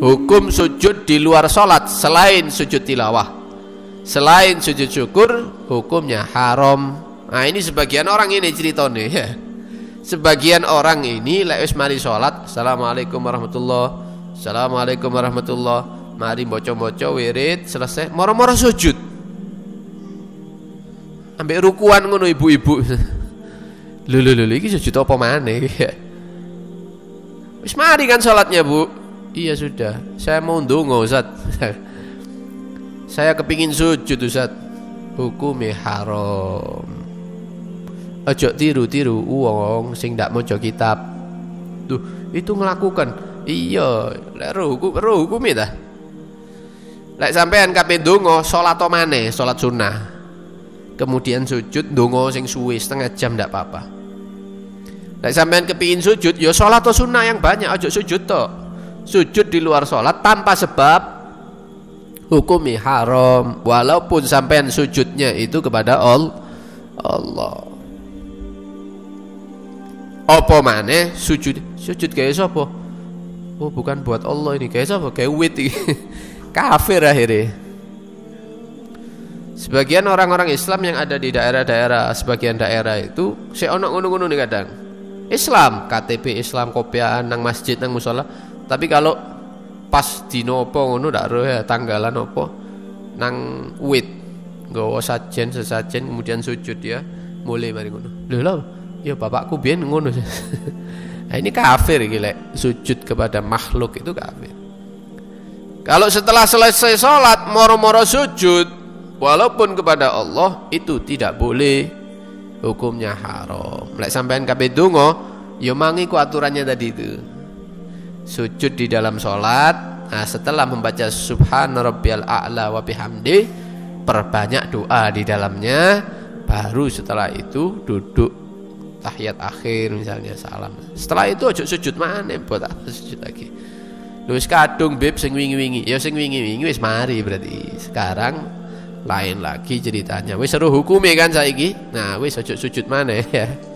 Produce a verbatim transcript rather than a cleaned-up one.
hukum sujud di luar sholat selain sujud tilawah, selain sujud syukur, hukumnya haram. Nah ini sebagian orang ini ceritanya ya. Sebagian orang ini lek wis mari sholat, assalamualaikum warahmatullah, assalamualaikum warahmatullah, mari boco-boco wirid selesai, moro-moro sujud, ambek rukuan ngono ibu-ibu. Lho lho lho iki sujud apa maneh? Wis mari kan sholatnya bu? Iya sudah, saya mau ndonga Ustaz. Saya kepingin sujud Ustaz. Hukumnya haram. Ojo tiru-tiru wong sing ndak maca kitab. Tuh, itu melakukan. Iya, lek ro hukum ro hukum ta. Lek sampean kape ndonga salat to maneh, salat sunah. Kemudian sujud ndonga sing suwe setengah jam ndak apa-apa. Lek sampean kepingin sujud, ya salat to sunah yang banyak, ojo sujud to. Sujud di luar salat tanpa sebab hukumnya haram, walaupun sampean sujudnya itu kepada Allah. Apa maneh sujud sujud kayak sapa? Oh bukan buat Allah ini, kayak sapa? Kayak wit iki. Kafir akhirnya. Sebagian orang-orang Islam yang ada di daerah-daerah, sebagian daerah itu sik ono ngono-ngono nih kadang. Islam, K T P Islam, kopian nang masjid nang musala. Tapi kalau pas dino apa ngono ndak ero ya tanggalan apa nang wit nggawa sajen sesajen kemudian sujud ya mulai mari ngono. Lho lho ya bapakku biyen ngono. Nah ini kafir iki lek sujud kepada makhluk itu kafir. Kalau setelah selesai sholat moro-moro sujud walaupun kepada Allah itu tidak boleh, hukumnya haram. Lek sampean kabeh donga ya mangi ku aturannya tadi itu. Sujud di dalam sholat, nah setelah membaca subhana rabbiyal a'la wa bihamdi, perbanyak doa di dalamnya, baru setelah itu duduk tahiyat akhir misalnya salam. Setelah itu ojo sujud maneh, buat apa sujud lagi? Lu wis kadung beb sing wingi-wingi, ya sing wingi-wingi wis mari berarti. Sekarang lain lagi ceritanya. Wis seru hukume kan saiki. Nah, wis ojo sujud maneh ya.